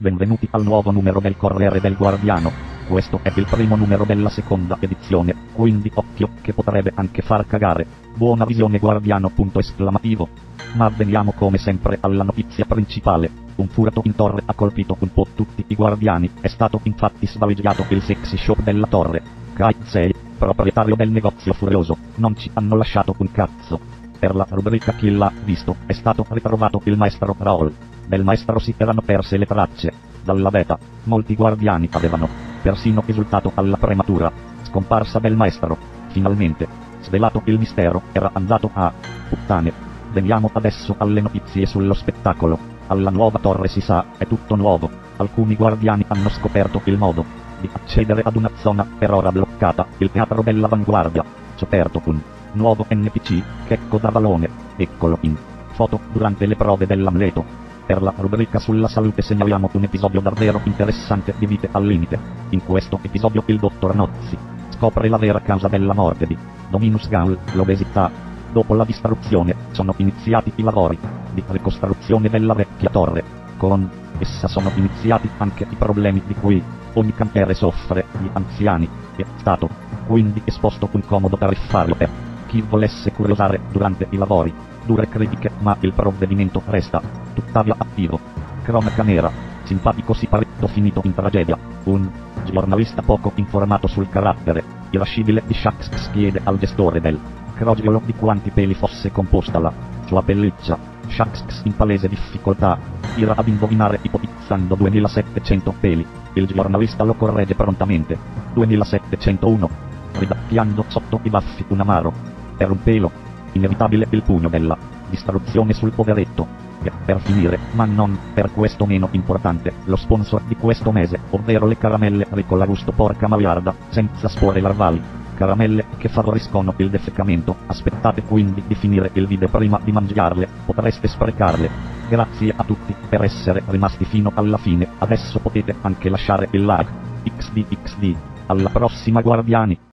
Benvenuti al nuovo numero del Corriere del Guardiano. Questo è il primo numero della seconda edizione, quindi occhio che potrebbe anche far cagare. Buona visione Guardiano! Esclamativo. Ma veniamo come sempre alla notizia principale. Un furto in torre ha colpito un po' tutti i guardiani, è stato infatti svaliggiato il sexy shop della torre. Kaizei, proprietario del negozio furioso, non ci hanno lasciato un cazzo. Per la rubrica Chi l'ha visto, è stato ritrovato il maestro Raoul. Del maestro si erano perse le tracce. Dalla beta, molti guardiani avevano persino esultato alla prematura scomparsa del maestro. Finalmente, svelato il mistero, era andato a puttane. Veniamo adesso alle notizie sullo spettacolo. Alla nuova torre si sa, è tutto nuovo. Alcuni guardiani hanno scoperto il modo di accedere ad una zona per ora bloccata, il teatro dell'avanguardia. Scoperto un nuovo NPC, Checco da Valone. Eccolo in foto durante le prove dell'Amleto. Per la rubrica sulla salute segnaliamo un episodio davvero interessante di Vite al limite. In questo episodio il dottor Nozzi scopre la vera causa della morte di Dominus Gaul, l'obesità. Dopo la distruzione, sono iniziati i lavori di ricostruzione della vecchia torre. Con essa sono iniziati anche i problemi di cui ogni cantiere soffre, gli anziani. È stato quindi esposto un comodo tariffario per chi volesse curiosare durante i lavori. Dure critiche, ma il provvedimento resta tuttavia attivo. Cronaca nera. Simpatico siparetto finito in tragedia. Un giornalista poco informato sul carattere irascibile di Shaxx chiede al gestore del crogiolo di quanti peli fosse composta la sua pelliccia. Shaxx, in palese difficoltà, tira ad indovinare ipotizzando 2700 peli. Il giornalista lo corregge prontamente. 2701. Ridacchiando sotto i baffi un amaro. Per un pelo. Inevitabile il pugno della distruzione sul poveretto. E per finire, ma non per questo meno importante, lo sponsor di questo mese, ovvero le caramelle Ricola gusto porca maiarda, senza spore larvali. Caramelle che favoriscono il defecamento. Aspettate quindi di finire il video prima di mangiarle, potreste sprecarle. Grazie a tutti per essere rimasti fino alla fine, adesso potete anche lasciare il like. XD XD. Alla prossima guardiani!